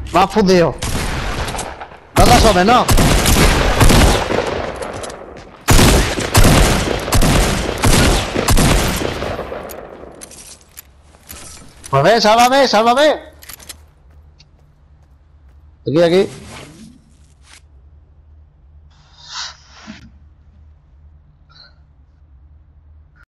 Me has fundido. No te asomes, no. Pues ven, sálvame, sálvame. Aquí, aquí.